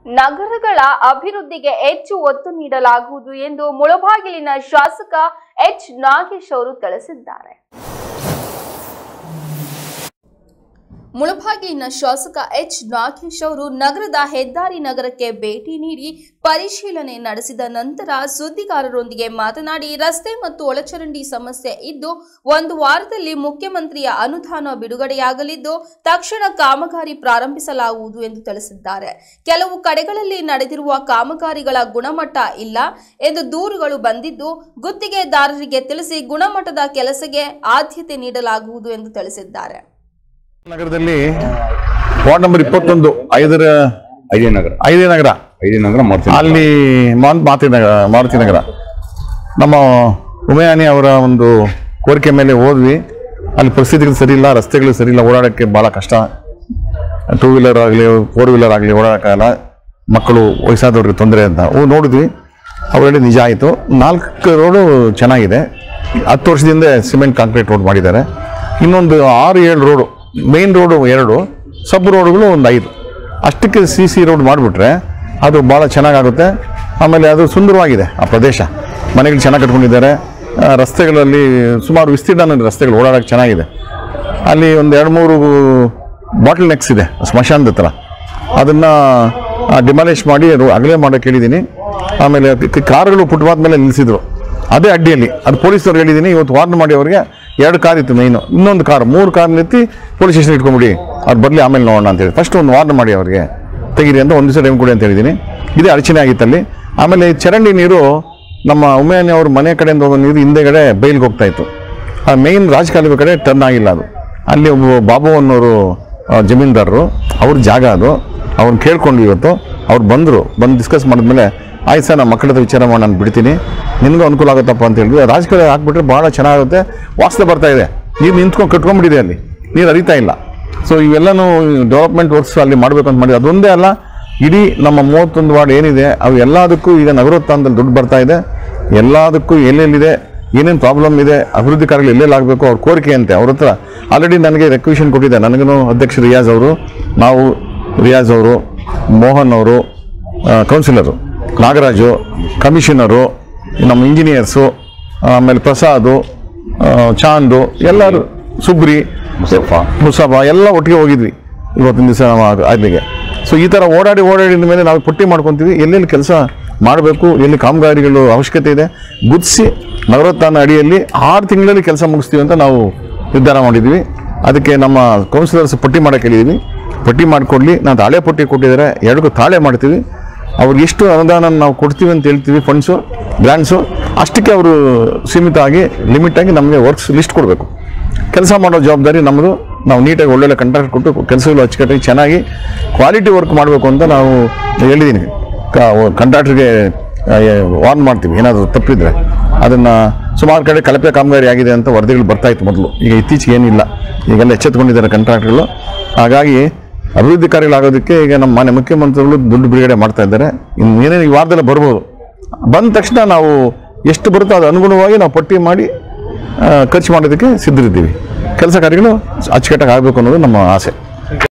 ನಗರಗಳ ಅಭಿವೃದ್ಧಿಗೆ ಹೆಚ್ಚು ಒತ್ತು ನೀಡಲಾಗುವುದು ಎಂದು ಮುಳಬಾಗಿಲಿನ ಶಾಸಕ ಎಚ್ ನಾಗೇಶ್ ಅವರು ತಿಳಿಸಿದ್ದಾರೆ. ಮುಳಬಾಗಿಲಿನ ಶಾಸಕ ಎಚ್ ನಾಗೇಶ್ ಅವರು ನಗರದ ಹೆದ್ದಾರಿ ನಗರಕ್ಕೆ ಭೇಟಿ ನೀಡಿ ಪರಿಶೀಲನೆ ನಡೆಸಿದ ನಂತರ ಸುದ್ದಿಗಾರರೊಂದಿಗೆ ಮಾತನಾಡಿ, ರಸ್ತೆ ಮತ್ತು ಒಳಚರಂಡಿ ಸಮಸ್ಯೆ ಇದ್ದು ಒಂದು ವಾರದಲ್ಲಿ ಮುಖ್ಯಮಂತ್ರಿಯ ಅನುದಾನ ಬಿಡುಗಡೆಯಾಗಲಿದ್ದು ತಕ್ಷಣ ಕಾಮಗಾರಿ ಪ್ರಾರಂಭಿಸಲಾಗುವುದು ಎಂದು ತಿಳಿಸಿದ್ದಾರೆ. ಕೆಲವು ಕಡೆಗಳಲ್ಲಿ ನಡೆದಿರುವ ಕಾಮಗಾರಿಗಳ ಗುಣಮಟ್ಟ ಇಲ್ಲ ಎಂದು ದೂರುಗಳು ಬಂದಿದ್ದು ಗುತ್ತಿಗೆದಾರರಿಗೆ ತಿಳಿಸಿ ಗುಣಮಟ್ಟದ ಕೆಲಸಕ್ಕೆ ಆದ್ಯತೆ ನೀಡಲಾಗುವುದು ಎಂದು ತಿಳಿಸಿದ್ದಾರೆ. ನಗರದಲ್ಲಿ ವಾರ್ಡ್ ನಂಬರ್ 21 ಐದೇ ನಗರ ಅಲ್ಲಿ ಮಾರುತಿ ನಗರ ನಮ್ಮ ಉಮೇಯಾನಿ ಅವರ ಒಂದು ಕೋರಿಕೆ ಮೇಲೆ ಹೋದ್ವಿ. ಅಲ್ಲಿ ಪರಿಸ್ಥಿತಿಗಳು ಸರಿ ಇಲ್ಲ, ರಸ್ತೆಗಳು ಸರಿ ಇಲ್ಲ, ಓಡಾಡೋಕ್ಕೆ ಭಾಳ ಕಷ್ಟ. 2 ವೀಲರ್ ಆಗಲಿ 4 ವೀಲರ್ ಆಗಲಿ ಓಡಾಡೋಕ್ಕಾಗಲ್ಲ, ಮಕ್ಕಳು ವಯಸ್ಸಾದವ್ರಿಗೆ ತೊಂದರೆ ಅಂತ ನೋಡಿದ್ವಿ. ಅವರಲ್ಲಿ ನಿಜ ಆಯಿತು. 4 ರೋಡು ಚೆನ್ನಾಗಿದೆ. 10 ವರ್ಷದಿಂದ ಸಿಮೆಂಟ್ ಕಾಂಕ್ರೀಟ್ ರೋಡ್ ಮಾಡಿದ್ದಾರೆ. ಇನ್ನೊಂದು 6-7 ರೋಡು, ಮೇನ್ ರೋಡು 2, ಸಬ್ ರೋಡ್ಗಳು ಒಂದು 5, ಅಷ್ಟಕ್ಕೆ CC ರೋಡ್ ಮಾಡಿಬಿಟ್ರೆ ಅದು ಭಾಳ ಚೆನ್ನಾಗಾಗುತ್ತೆ. ಆಮೇಲೆ ಅದು ಸುಂದರವಾಗಿದೆ. ಆ ಪ್ರದೇಶ ಮನೆಗಳು ಚೆನ್ನಾಗಿ ಕಟ್ಕೊಂಡಿದ್ದಾರೆ. ರಸ್ತೆಗಳಲ್ಲಿ ಸುಮಾರು ವಿಸ್ತೀರ್ಣ ರಸ್ತೆಗಳು ಓಡಾಡೋಕ್ಕೆ ಚೆನ್ನಾಗಿದೆ. ಅಲ್ಲಿ ಒಂದು 2-3 ಬಾಟಲ್ ನೆಕ್ಸ್ ಇದೆ ಸ್ಮಶಾನದ ಹತ್ರ, ಅದನ್ನು ಡಿಮಾಲಿಷ್ ಮಾಡಿ ಅಗಲೇ ಮಾಡೋಕ್ಕೆ ಹೇಳಿದ್ದೀನಿ. ಆಮೇಲೆ ಕಾರುಗಳು ಫುಟ್ಪಾತ್ ಮೇಲೆ ನಿಲ್ಲಿಸಿದ್ರು, ಅದೇ ಅಡ್ಡಿಯಲ್ಲಿ. ಅದು ಪೊಲೀಸವ್ರಿಗೆ ಹೇಳಿದ್ದೀನಿ, ಇವತ್ತು ವಾರ್ನ್ ಮಾಡಿ ಅವರಿಗೆ. 2 ಕಾರ್ ಇತ್ತು ಮೇಯ್ನು, ಇನ್ನೊಂದು ಕಾರ್ 3 ಕಾರ್ ಎತ್ತಿ ಪೊಲೀಸ್ ಸ್ಟೇಷನ್ ಇಟ್ಕೊಂಬಿಡಿ, ಅವ್ರು ಬರಲಿ ಆಮೇಲೆ ನೋಡೋಣ ಅಂತೇಳಿ. ಫಸ್ಟ್ ಒಂದು ವಾರ್ನ್ ಮಾಡಿ ಅವರಿಗೆ ತೆಗೀರಿ ಅಂತ ಒಂದು ದಿವಸ ಟೈಮ್ ಕೊಡಿ ಅಂತ ಹೇಳಿದ್ದೀನಿ. ಇದೇ ಅಡಚಣೆ ಆಗಿತ್ತಲ್ಲಿ. ಆಮೇಲೆ ಚರಂಡಿ ನೀರು ನಮ್ಮ ಉಮೇಯಾನಿ ಅವ್ರ ಮನೆ ಕಡೆಯಿಂದ ಹೋಗೋ ನೀರು ಹಿಂದೆಗಡೆ ಬೈಲ್ಗೆ ಹೋಗ್ತಾ ಇತ್ತು. ಆ ಮೇಯ್ನ್ ರಾಜಕಾಲುವೆ ಕಡೆ ಟರ್ನ್ ಆಗಿಲ್ಲ ಅದು. ಅಲ್ಲಿ ಒಬ್ಬ ಬಾಬು ಅನ್ನೋರು ಜಮೀನ್ದಾರರು, ಅವ್ರ ಜಾಗ ಅದು. ಅವ್ರನ್ನ ಕೇಳ್ಕೊಂಡ್ವಿ ಇವತ್ತು. ಅವ್ರು ಬಂದು ಡಿಸ್ಕಸ್ ಮಾಡಿದ್ಮೇಲೆ, ಆಯ್ತು ಸರ್, ನಮ್ಮ ಮಕ್ಕಳ ಹತ್ರ ವಿಚಾರ ಮಾಡಿ ನಾನು ಬಿಡ್ತೀನಿ, ನಿನಗೂ ಅನುಕೂಲ ಆಗುತ್ತಪ್ಪ ಅಂತ ಹೇಳಿದ್ವಿ. ರಾಜಕೀಯ ಹಾಕ್ಬಿಟ್ರೆ ಭಾಳ ಚೆನ್ನಾಗುತ್ತೆ. ವಾಸನೆ ಬರ್ತಾ ಇದೆ, ನೀರು ನಿಂತ್ಕೊಂಡು ಕಟ್ಕೊಂಡ್ಬಿಟ್ಟಿದೆ, ಅಲ್ಲಿ ನೀರು ಹರಿತಾ ಇಲ್ಲ. ಸೊ ಇವೆಲ್ಲನೂ ಡೆವಲಪ್ಮೆಂಟ್ ವರ್ಕ್ಸ್ ಅಲ್ಲಿ ಮಾಡಬೇಕು ಅಂತ ಮಾಡಿ. ಅದೊಂದೇ ಅಲ್ಲ, ಇಡೀ ನಮ್ಮ 31 ವಾರ್ಡ್ ಏನಿದೆ ಅವು ಎಲ್ಲದಕ್ಕೂ ಈಗ ನಗರೋತ್ಥಾನದಲ್ಲಿ ದುಡ್ಡು ಬರ್ತಾ ಇದೆ. ಎಲ್ಲದಕ್ಕೂ ಎಲ್ಲೆಲ್ಲಿದೆ, ಏನೇನು ಪ್ರಾಬ್ಲಮ್ ಇದೆ, ಅಭಿವೃದ್ಧಿ ಕಾರ್ಯಗಳು ಎಲ್ಲೆಲ್ಲಾಗಬೇಕು ಅವ್ರ ಕೋರಿಕೆ ಅಂತೆ. ಅವ್ರ ಹತ್ರ ಆಲ್ರೆಡಿ ನನಗೆ ರೆಕ್ವಿಷನ್ ಕೊಟ್ಟಿದ್ದೆ. ನನಗೂ ಅಧ್ಯಕ್ಷ ರಿಯಾಜ್ ಅವರು, ರಿಯಾಜ್ ಅವರು, ಮೋಹನ್ ಅವರು, ಕೌನ್ಸಿಲರು ನಾಗರಾಜು, ಕಮಿಷನರು, ನಮ್ಮ ಇಂಜಿನಿಯರ್ಸು, ಆಮೇಲೆ ಪ್ರಸಾದು, ಚಾಂದು, ಎಲ್ಲರೂ, ಸುಬ್ರಿ, ಮುಸಫಾ ಎಲ್ಲ ಒಟ್ಟಿಗೆ ಹೋಗಿದ್ವಿ ಇವತ್ತಿನ ದಿವಸ ನಮ್ಮ ಅಲ್ಲಿಗೆ. ಸೊ ಈ ಥರ ಓಡಾಡಿದ ಮೇಲೆ ನಾವು ಪಟ್ಟಿ ಮಾಡ್ಕೊತೀವಿ, ಎಲ್ಲೆಲ್ಲಿ ಕೆಲಸ ಮಾಡಬೇಕು, ಎಲ್ಲಿ ಕಾಮಗಾರಿಗಳು ಅವಶ್ಯಕತೆ ಇದೆ ಗುರ್ತಿಸಿ ನಗರೋತ್ಥಾನ ಅಡಿಯಲ್ಲಿ 6 ತಿಂಗಳಲ್ಲಿ ಕೆಲಸ ಮುಗಿಸ್ತೀವಿ ಅಂತ ನಾವು ನಿರ್ಧಾರ ಮಾಡಿದ್ವಿ. ಅದಕ್ಕೆ ನಮ್ಮ ಕೌನ್ಸಿಲರ್ಸ್ ಪಟ್ಟಿ ಮಾಡೋಕ್ಕೆ ಹೇಳಿದ್ವಿ. ಪಟ್ಟಿ ಮಾಡಿಕೊಡ್ಲಿ, ನಾನು ತಾಳೆ ಪಟ್ಟಿ ಕೊಟ್ಟಿದ್ದಾರೆ, 2ಕ್ಕೂ ತಾಳೆ ಮಾಡ್ತೀವಿ. ಅವ್ರಿಗೆ ಎಷ್ಟು ಅನುದಾನ ನಾವು ಕೊಡ್ತೀವಿ ಅಂತ ಹೇಳ್ತೀವಿ, ಫಂಡ್ಸು ಗ್ರಾಂಟ್ಸು, ಅಷ್ಟಕ್ಕೆ ಅವರು ಸೀಮಿತ ಆಗಿ ಲಿಮಿಟಾಗಿ ನಮಗೆ ವರ್ಕ್ಸ್ ಲಿಸ್ಟ್ ಕೊಡಬೇಕು. ಕೆಲಸ ಮಾಡೋ ಜವಾಬ್ದಾರಿ ನಮ್ಮದು. ನಾವು ನೀಟಾಗಿ ಒಳ್ಳೊಳ್ಳೆ ಕಾಂಟ್ರಾಕ್ಟ್ ಕೊಟ್ಟು ಕೆಲಸಗಳು ಅಚ್ಚುಕಟ್ಟಾಗಿ ಚೆನ್ನಾಗಿ ಕ್ವಾಲಿಟಿ ವರ್ಕ್ ಮಾಡಬೇಕು ಅಂತ ನಾವು ಹೇಳಿದ್ದೀನಿ. ಕಾಂಟ್ರಾಕ್ಟ್ರಿಗೆ ವಾರ್ನ್ ಮಾಡ್ತೀವಿ, ಏನಾದರೂ ತಪ್ಪಿದ್ರೆ. ಅದನ್ನು ಸುಮಾರು ಕಡೆ ಕಳಪೆ ಕಾಮಗಾರಿ ಆಗಿದೆ ಅಂತ ವರದಿಗಳು ಬರ್ತಾಯಿತ್ತು ಮೊದಲು. ಈಗ ಇತ್ತೀಚೆಗೆ ಏನಿಲ್ಲ, ಈಗೆಲ್ಲ ಎಚ್ಚೆತ್ತುಕೊಂಡಿದ್ದಾರೆ ಕಾಂಟ್ರಾಕ್ಟ್ಗಳು. ಹಾಗಾಗಿ ಅಭಿವೃದ್ಧಿ ಕಾರ್ಯಗಳಾಗೋದಕ್ಕೆ ಈಗ ನಮ್ಮ ಮಾನ್ಯ ಮುಖ್ಯಮಂತ್ರಿಗಳು ದುಡ್ಡು ಬಿಡುಗಡೆ ಮಾಡ್ತಾ ಇದ್ದಾರೆ. ಇನ್ನು ಏನೇನು ಈ ವಾರದಲ್ಲೇ ಬರ್ಬೋದು. ಬಂದ ತಕ್ಷಣ ನಾವು ಎಷ್ಟು ಬರುತ್ತೋ ಅದು ಅನುಗುಣವಾಗಿ ನಾವು ಪಟ್ಟಿ ಮಾಡಿ ಖರ್ಚು ಮಾಡೋದಕ್ಕೆ ಸಿದ್ಧರಿದ್ದೀವಿ. ಕೆಲಸ ಕಾರ್ಯಗಳು ಅಚ್ಚುಕಟ್ಟಾಗಿ ಆಗಬೇಕು ಅನ್ನೋದು ನಮ್ಮ ಆಸೆ.